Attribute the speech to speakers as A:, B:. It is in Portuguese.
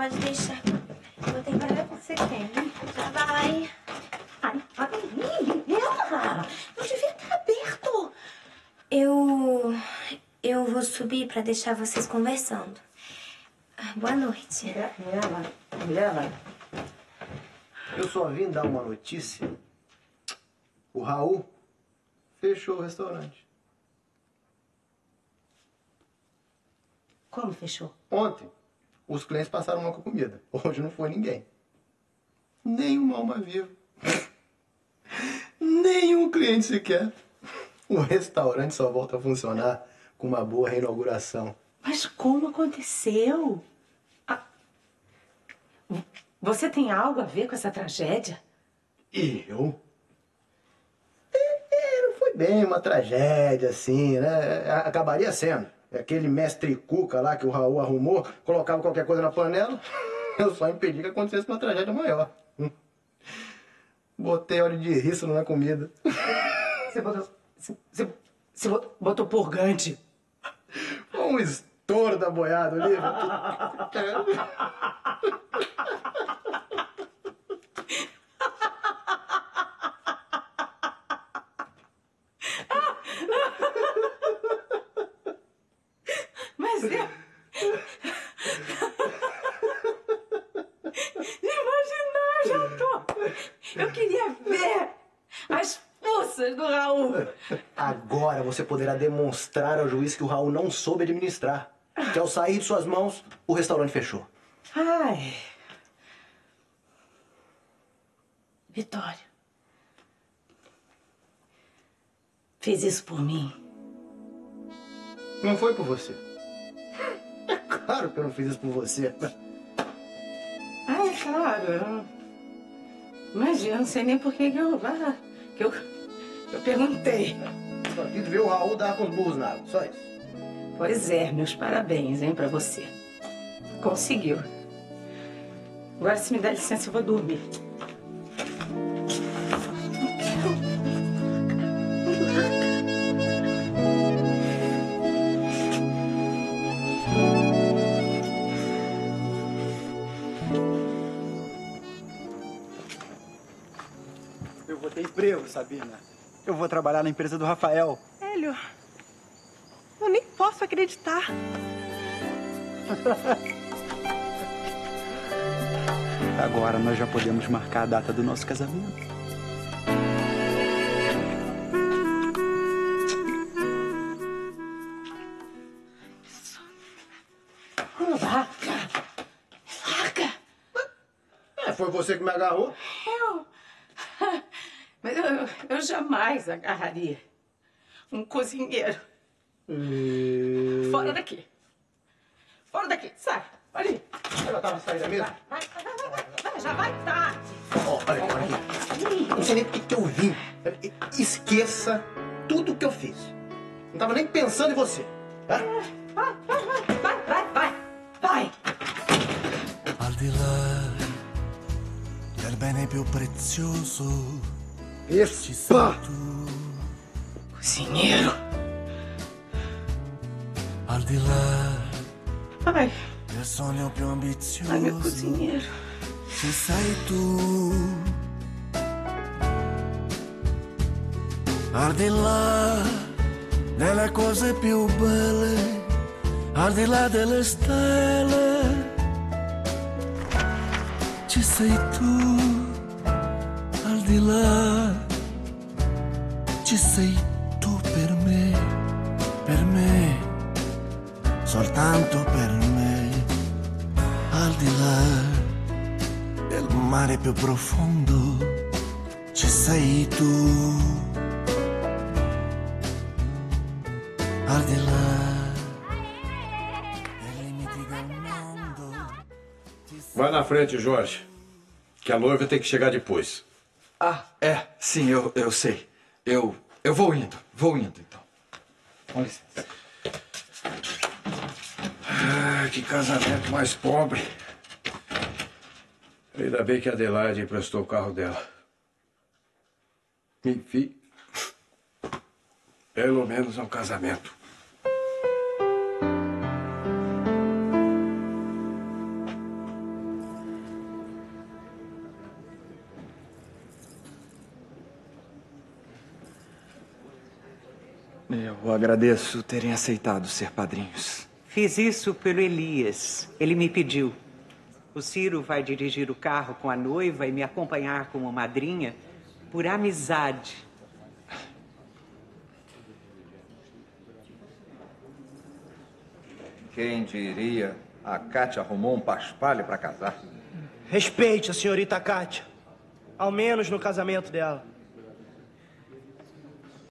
A: Pode deixar. Vou tentar.
B: Você tem.
A: Já vai.
B: Ai, ela! Não devia estar aberto.
A: Eu vou subir pra deixar vocês conversando. Boa noite.
B: Ela.
C: Eu só vim dar uma notícia. O Raul fechou o restaurante.
B: Como fechou?
C: Ontem, os clientes passaram mal com a comida. Hoje não foi ninguém. Nenhuma alma viva. Nenhum cliente sequer. O restaurante só volta a funcionar com uma boa reinauguração.
B: Mas como aconteceu? Você tem algo a ver com essa tragédia?
C: Eu? Não foi bem uma tragédia, assim, né? Acabaria sendo. Aquele mestre Cuca lá que o Raul arrumou, colocava qualquer coisa na panela, eu só impedi que acontecesse uma tragédia maior. Botei óleo de rícino na comida.
B: Você botou purgante?
C: Foi um estouro da boiada, Olívia.
B: Mas eu... Imaginar, já tô... Eu queria ver as forças do Raul.
C: Agora você poderá demonstrar ao juiz que o Raul não soube administrar. Que ao sair de suas mãos, o restaurante fechou.
B: Ai... Vitória. Fez isso por mim.
C: Não foi por você. É claro que eu não fiz isso por você.
B: Ah, é claro. Imagina, não sei nem por que eu perguntei.
C: Só quis ver o Raul dar com os burros na água, só isso.
B: Pois é, meus parabéns, hein, pra você. Conseguiu. Agora, se me dá licença, eu vou dormir.
D: Eu vou ter emprego, Sabina. Eu vou trabalhar na empresa do Rafael.
E: Hélio, eu nem posso acreditar.
D: Agora nós já podemos marcar a data do nosso casamento.
B: Larga!
C: Foi você que me agarrou?
B: Mas eu jamais agarraria um cozinheiro. Fora daqui. Fora daqui, sai. Olha aí.
C: Ela tava saindo mesmo?
B: Vai, já vai tarde.
C: Olha aqui. Não sei nem por que eu vim. Esqueça tudo que eu fiz. Não tava nem pensando em você. Tá?
B: Vai.
F: Al di là del bene più prezioso, ci sei tu.
B: Cozinheiro.
F: Al di là
B: Ai,
F: del sogno più ambizioso,
B: ai, meu cozinheiro.
F: ci sei tu. Al di là delle cose più belle, al di là delle stelle, ci sei tu. Al di là, ci sei tu per me, soltanto per me. Al di là del mare più profondo, ci sei tu. Al di là dei limiti del mondo.
G: Vai na frente, Jorge. Que a noiva tem que chegar depois.
H: Ah, sim, eu sei. Eu vou indo, então. Com licença.
G: Que casamento mais pobre. Ainda bem que a Adelaide emprestou o carro dela. Enfim, pelo menos é um casamento.
H: Eu agradeço terem aceitado ser padrinhos.
I: Fiz isso pelo Elias. Ele me pediu. O Ciro vai dirigir o carro com a noiva e me acompanhar como madrinha por amizade.
J: Quem diria? A Kátia arrumou um paspalho para casar.
K: Respeite a senhorita Kátia. Ao menos no casamento dela.